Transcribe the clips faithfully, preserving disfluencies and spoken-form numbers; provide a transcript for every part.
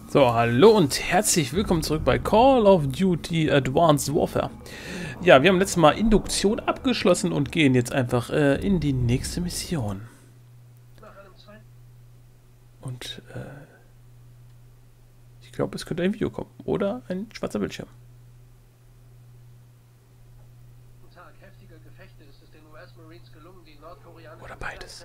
So, hallo und herzlich willkommen zurück bei Call of Duty Advanced Warfare. Ja, wir haben letztes Mal Induktion abgeschlossen und gehen jetzt einfach äh, in die nächste Mission. Und äh, ich glaube, es könnte ein Video kommen oder ein schwarzer Bildschirm. Oder beides.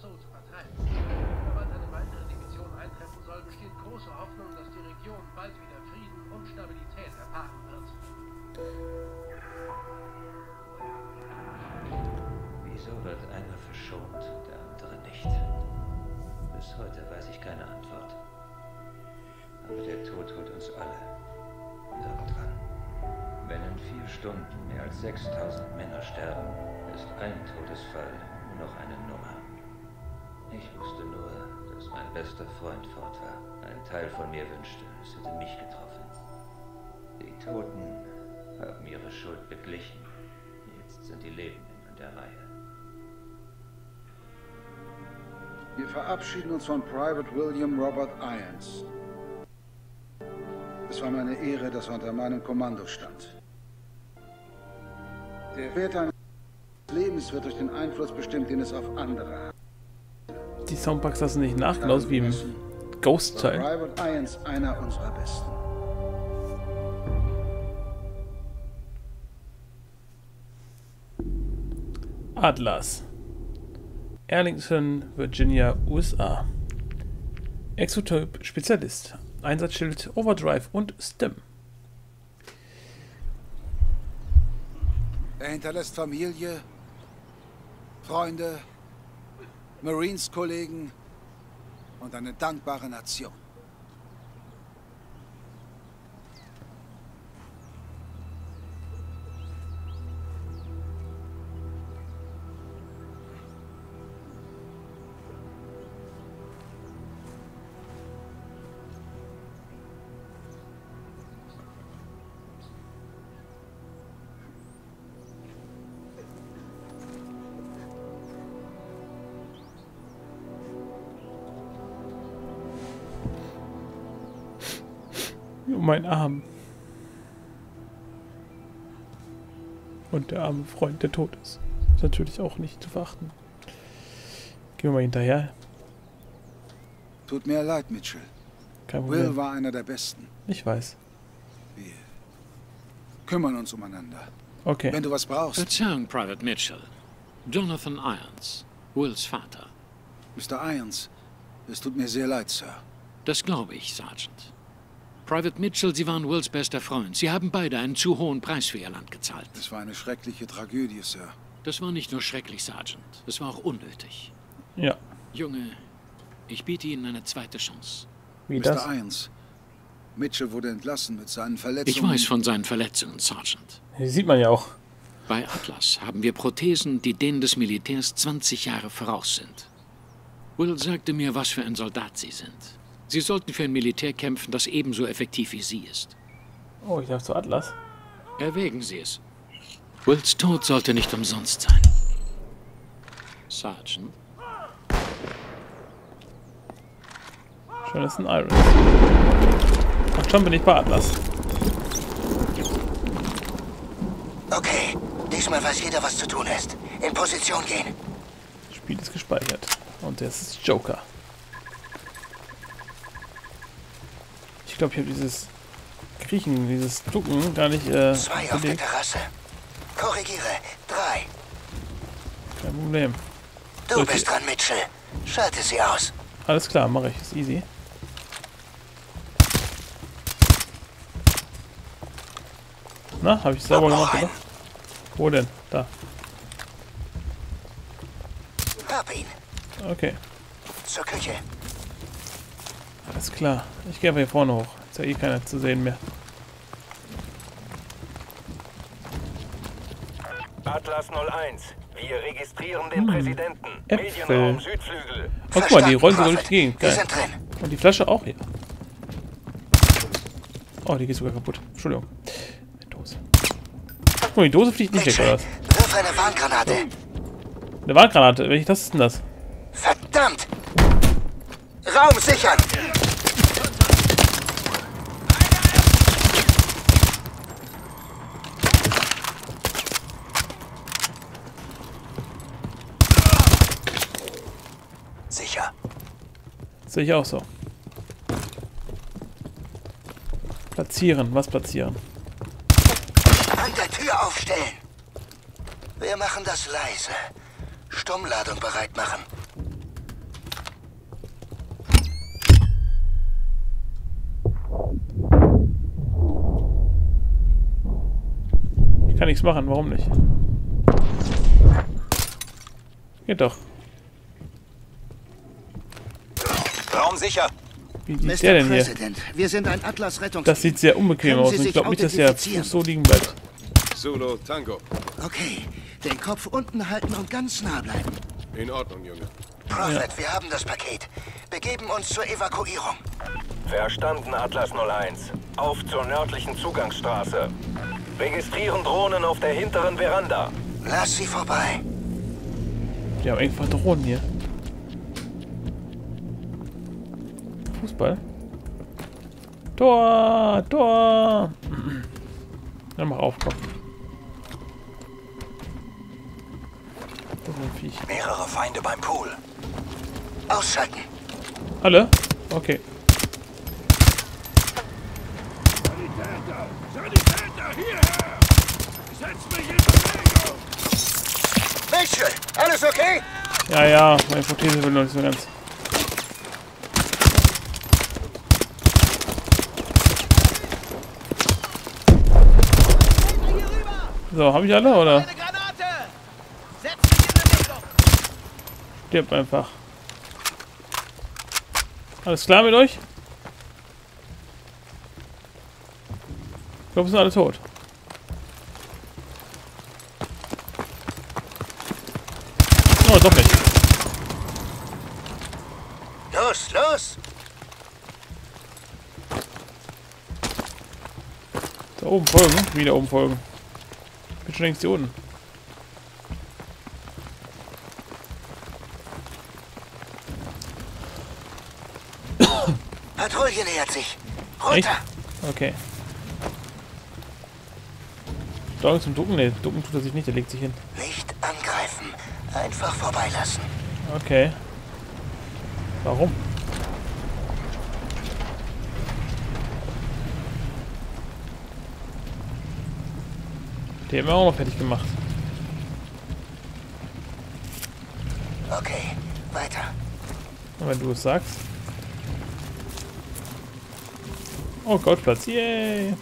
Wieso wird einer verschont und der andere nicht? Bis heute weiß ich keine Antwort. Aber der Tod holt uns alle. Irgendwann. Wenn in vier Stunden mehr als sechstausend Männer sterben, ist ein Todesfall nur noch eine Nummer. Ich wusste nur, dass mein bester Freund fort war. Ein Teil von mir wünschte, es hätte mich getroffen. Die Toten haben ihre Schuld beglichen. Jetzt sind die Lebenden an der Reihe. Wir verabschieden uns von Private William Robert Irons. Es war meine Ehre, dass er unter meinem Kommando stand. Der Wert eines Lebens wird durch den Einfluss bestimmt, den es auf andere hat. Die Soundpacks lassen nicht nach, genauso wie im Ghost-Teil. Private Irons einer unserer besten. Atlas. Arlington, Virginia, U S A. Exotyp Spezialist. Einsatzschild, Overdrive und Stim. Er hinterlässt Familie, Freunde, Marines-Kollegen und eine dankbare Nation. Um mein Arm. Und der arme Freund, der tot ist. Ist natürlich auch nicht zu verachten. Gehen wir mal hinterher. Tut mir leid, Mitchell. Kein Problem. Will war einer der Besten. Ich weiß. Wir kümmern uns umeinander. Okay. Wenn du was brauchst. Verzeihung, Private Mitchell. Jonathan Irons, Wills Vater. Mister Irons, es tut mir sehr leid, Sir. Das glaube ich, Sergeant. Private Mitchell, Sie waren Wills bester Freund. Sie haben beide einen zu hohen Preis für Ihr Land gezahlt. Es war eine schreckliche Tragödie, Sir. Das war nicht nur schrecklich, Sergeant. Es war auch unnötig. Ja. Junge, ich biete Ihnen eine zweite Chance. Wie Mister das? Irons, Mitchell wurde entlassen mit seinen Verletzungen. Ich weiß von seinen Verletzungen, Sergeant. Hier sieht man ja auch. Bei Atlas haben wir Prothesen, die denen des Militärs zwanzig Jahre voraus sind. Will sagte mir, was für ein Soldat Sie sind. Sie sollten für ein Militär kämpfen, das ebenso effektiv wie Sie ist. Oh, ich darf zu Atlas. Erwägen Sie es. Wills Tod sollte nicht umsonst sein. Sergeant? Schön, das ist ein Irons. Ach, schon bin ich bei Atlas. Okay, diesmal weiß jeder, was zu tun ist. In Position gehen. Das Spiel ist gespeichert. Und das ist Joker. Ich glaube, ich habe dieses Kriechen, dieses Ducken gar nicht äh, Zwei auf der belegt. Terrasse. Korrigiere. Drei. Kein Problem. Du So, bist dran, Mitchell. Schalte sie aus. Alles klar, mache ich. Ist easy. Na, habe ich sauber Hab noch gemacht, oder? einen. Wo denn? Da. Hab ihn. Okay. Zur Küche. Alles klar. Ich gehe aber hier vorne hoch. Ist ja eh keiner zu sehen mehr. Atlas null eins. Wir registrieren den Präsidenten. Äpfel. Medienraum Südflügel. Oh, guck mal, die rollen sogar Prophet. durch die Gegend. Wir Geil. sind drin. Und die Flasche auch hier. Oh, die geht sogar kaputt. Entschuldigung. Die Dose. Guck mal, die Dose fliegt nicht weg, oder Mitchell, was? wirf eine Warngranate. Eine Warngranate. Welche Taste ist denn das? Verdammt! Raum sichern! Sehe ich auch so. Platzieren. Was platzieren? An der Tür aufstellen. Wir machen das leise. Stummladung bereit machen. Ich kann nichts machen. Warum nicht? Geht doch. Raum sicher. Wie sieht der denn hier? Wir sind ein Atlas-Rettungs... Das sieht sehr unbequem aus. Ich glaube nicht, dass der Fuß so liegen bleibt. Zulu, Tango. Okay, den Kopf unten halten und ganz nah bleiben. In Ordnung, Junge. Prophet, ja. Wir haben das Paket. Begeben uns zur Evakuierung. Verstanden, Atlas null eins. Auf zur nördlichen Zugangsstraße. Registrieren Drohnen auf der hinteren Veranda. Lass sie vorbei. Die haben einfach Drohnen hier. Fußball. Tor! Tor! Dann mach auf, komm. Das ist ein Viech. Mehrere Feinde beim Pool. Ausschalten. Alle? Okay. Sanitäter! Sanitäter, hierher! Setz mich in Bewegung! Mitchell, alles okay? Ja, ja, meine Prothese will noch nicht so ganz. So, habe ich alle, oder? Stirbt einfach. Alles klar mit euch? Ich glaube, wir sind alle tot. Oh, doch nicht. Los, los! Da oben folgen. Wieder oben folgen. Ich bin schon längst hier unten. Patrouille nähert sich. Runter! Echt? Okay. Steuerung zum Ducken? Ne, Ducken tut er sich nicht, der legt sich hin. Nicht angreifen. Einfach vorbeilassen. Okay. Warum? Die haben wir auch noch fertig gemacht. Okay, weiter. Und wenn du es sagst. Oh Gott, Platz. Yay!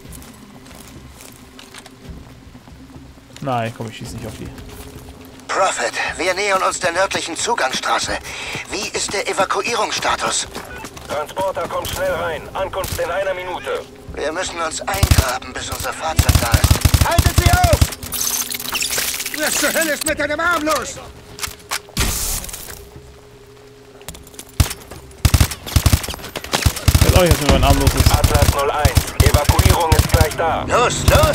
Nein, komm, ich schieße nicht auf die. Prophet, wir nähern uns der nördlichen Zugangsstraße. Wie ist der Evakuierungsstatus? Transporter kommt schnell rein. Ankunft in einer Minute. Wir müssen uns eingraben, bis unser Fahrzeug da ist. Haltet sie auf! Was zur Hölle ist mit deinem Arm los? Ich weiß auch nicht, was mit meinem Arm los ist. Atlas null eins. Evakuierung ist gleich da. Los, los!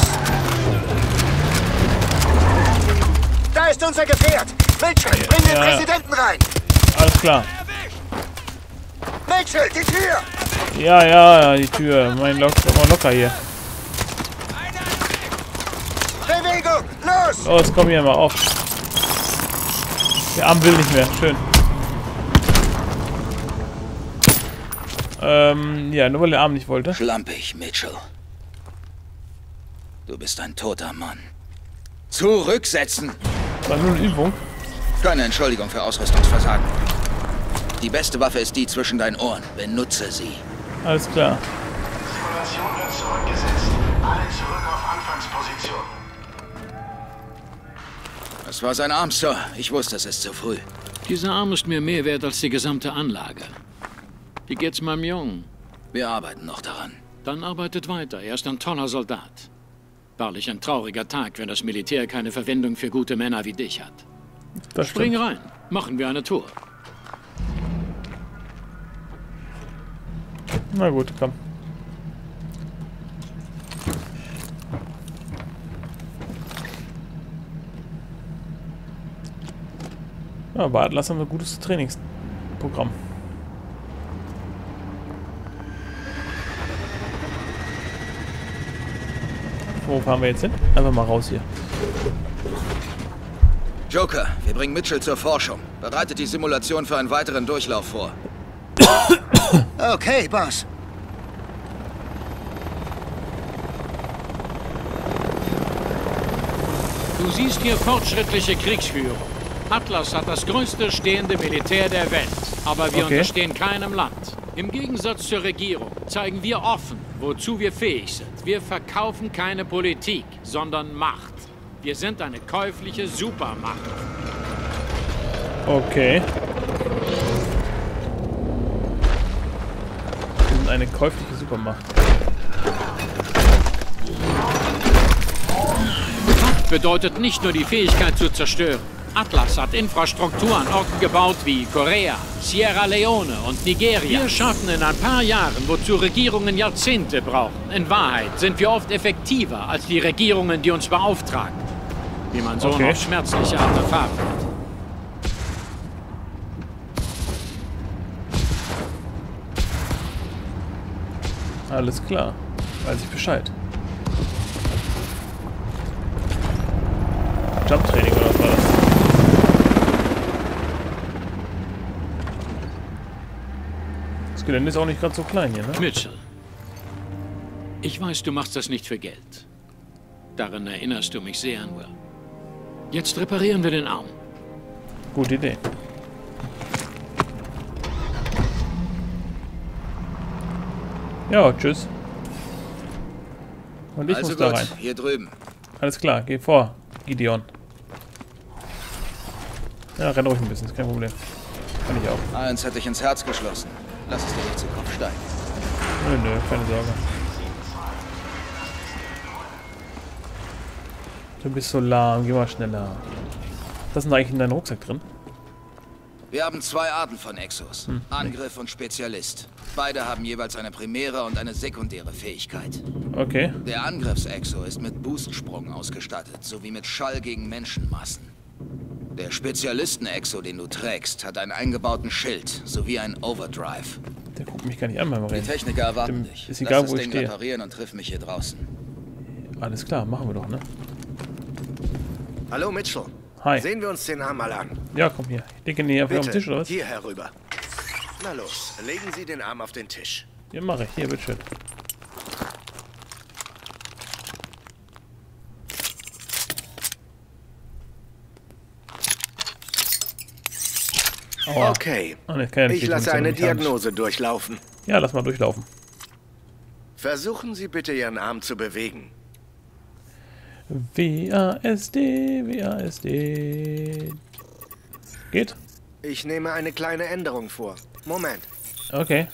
Da ist unser Gefährt! Mitchell, bring den Ja. Präsidenten rein! Alles klar. Mitchell, die Tür! Ja, ja, ja, die Tür. Mein Lock, mal locker hier. Bewegung! Los! Los, komm hier mal auf. Der Arm will nicht mehr. Schön. Ähm, ja, nur weil der Arm nicht wollte. Schlampig, Mitchell. Du bist ein toter Mann. Zurücksetzen! War nur eine Übung. Keine Entschuldigung für Ausrüstungsversagen. Die beste Waffe ist die zwischen deinen Ohren. Benutze sie. Alles klar. Simulation wird zurückgesetzt. Alle zurück auf Anfangsposition. Das war sein Arm, Sir. Ich wusste, es ist zu früh. Dieser Arm ist mir mehr wert als die gesamte Anlage. Wie geht's meinem Jungen? Wir arbeiten noch daran. Dann arbeitet weiter. Er ist ein toller Soldat. Wahrlich ein trauriger Tag, wenn das Militär keine Verwendung für gute Männer wie dich hat. Das Spring stimmt. rein. Machen wir eine Tour. Na gut, komm. Ja, bei Atlas haben wir ein gutes Trainingsprogramm. Wo fahren wir jetzt hin? Einfach mal raus hier. Joker, wir bringen Mitchell zur Forschung. Bereitet die Simulation für einen weiteren Durchlauf vor. Okay, Boss. Du siehst hier fortschrittliche Kriegsführung. Atlas hat das größte stehende Militär der Welt, aber wir Okay. unterstehen keinem Land. Im Gegensatz zur Regierung zeigen wir offen, wozu wir fähig sind. Wir verkaufen keine Politik, sondern Macht. Wir sind eine käufliche Supermacht. Okay. Wir sind eine käufliche Supermacht. Macht bedeutet nicht nur die Fähigkeit zu zerstören. Atlas hat Infrastruktur an Orten gebaut wie Korea, Sierra Leone und Nigeria. Wir schaffen in ein paar Jahren, wozu Regierungen Jahrzehnte brauchen. In Wahrheit sind wir oft effektiver als die Regierungen, die uns beauftragen. Wie man so Okay. noch schmerzliche Art erfahren hat. Alles klar. Weiß ich Bescheid. Jump-Training oder was war das? Das Gelände ist auch nicht gerade so klein hier, ne? Mitchell, ich weiß, du machst das nicht für Geld. Daran erinnerst du mich sehr an Will. Jetzt reparieren wir den Arm. Gute Idee. Ja, tschüss. Und ich Also muss da gut, rein. hier drüben. Alles klar, geh vor, Gideon. Ja, renn ruhig ein bisschen, ist kein Problem. Kann ich auch. Eins hat dich ins Herz geschlossen. Lass es dir nicht zu Kopf steigen. Nö, nö, keine Sorge. Du bist so lahm, geh mal schneller. Was ist denn eigentlich in deinem Rucksack drin? Wir haben zwei Arten von Exos. Angriff und Spezialist. Beide haben jeweils eine primäre und eine sekundäre Fähigkeit. Okay. Der Angriffs-Exo ist mit Boostsprung ausgestattet, sowie mit Schall gegen Menschenmassen. Der Spezialisten-Exo, den du trägst, hat einen eingebauten Schild sowie einen Overdrive. Der guckt mich gar nicht an beim Die Reden. Techniker erwarten Dem dich. ist egal, Lass wo das ich Ding stehe. reparieren und triff mich hier draußen. Alles klar, machen wir doch, ne? Hallo Mitchell. Hi. Sehen wir uns den Arm mal an. Ja, komm hier. Ich lege ihn hier einfach auf den Bitte, Tisch, oder was? hier herüber. Na los, legen Sie den Arm auf den Tisch. Ja, mache ich. Hier, bitteschön. Aua. Okay, Ah, ne, kann ja nicht ich viel lasse tun, eine ist ja mechanisch. Diagnose durchlaufen. Ja, lass mal durchlaufen. Versuchen Sie bitte Ihren Arm zu bewegen. W A S D, W A S D. Geht? Ich nehme eine kleine Änderung vor. Moment. Okay.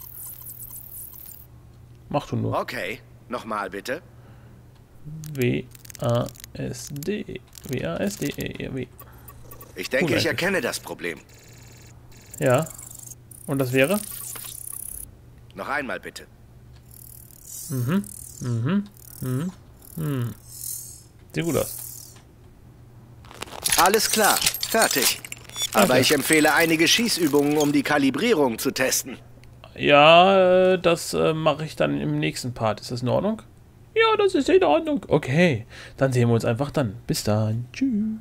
Mach du nur. Okay, nochmal bitte. W A S D. W A S D. E W. Ich denke, Cool, ich eigentlich. erkenne das Problem. Ja. Und das wäre? Noch einmal bitte. Mhm. Mhm. Mhm. Mhm. Sieht gut aus. Alles klar, fertig. Aber Okay. ich empfehle einige Schießübungen, um die Kalibrierung zu testen. Ja, äh, das äh, mache ich dann im nächsten Part. Ist das in Ordnung? Ja, das ist in Ordnung. Okay. Dann sehen wir uns einfach dann. Bis dann. Tschüss.